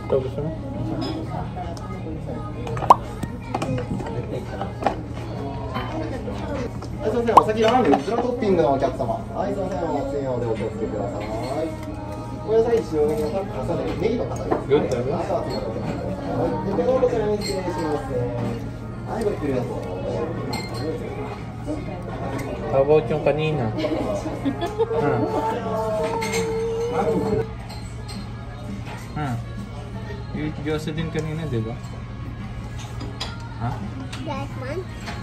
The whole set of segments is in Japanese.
Ito gusto mo? はい、すいません、お先ラーメンうずらトッピングのお客様。はい、すいません、お熱いのでお気をつけください。お野菜塩ネギのパック、ネギの方です。 グッド。 はい、お熱いのでお気をつけください。で、こちらに失礼します。はい、ごゆっくりどうぞ。 About yung kanina. Yung Diyosa din kanina, di ba? Ha? That one?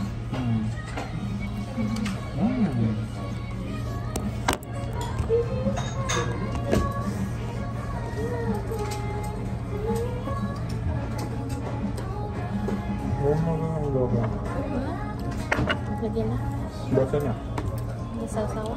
Lagyan na. Basa niya. Nasasawa.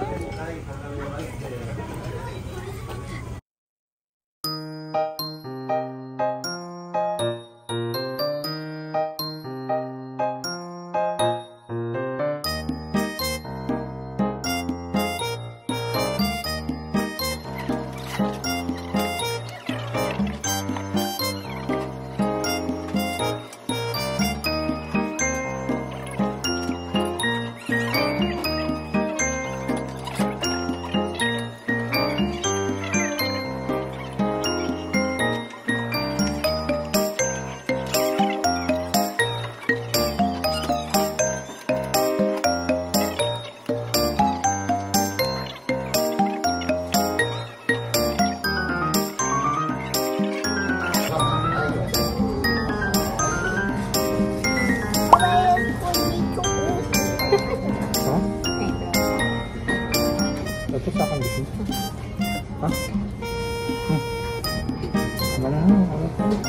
Ito sa akin dito. Ha? Mana?